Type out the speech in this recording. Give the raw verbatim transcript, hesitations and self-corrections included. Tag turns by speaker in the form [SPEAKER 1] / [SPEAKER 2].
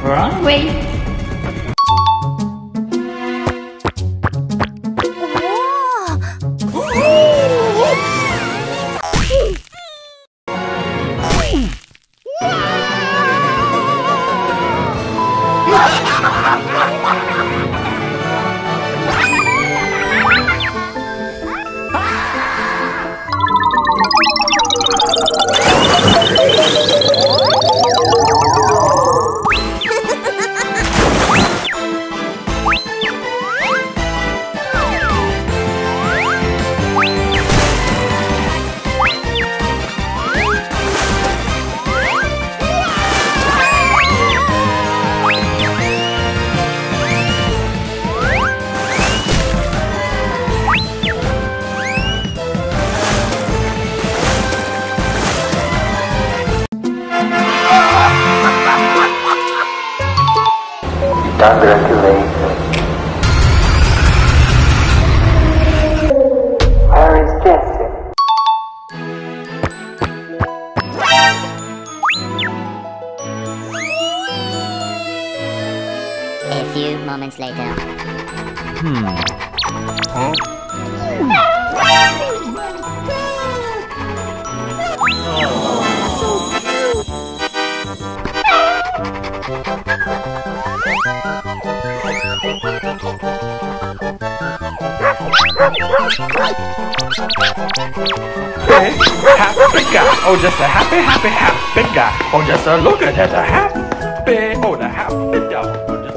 [SPEAKER 1] Wrong way.
[SPEAKER 2] Congratulations. Where is Jessie?
[SPEAKER 3] A few moments later.
[SPEAKER 4] Hmm. Huh?
[SPEAKER 5] Hey, happy guy. Oh, just a happy, happy, happy guy. Oh, just a look at that, a happy. Oh, the happy dog.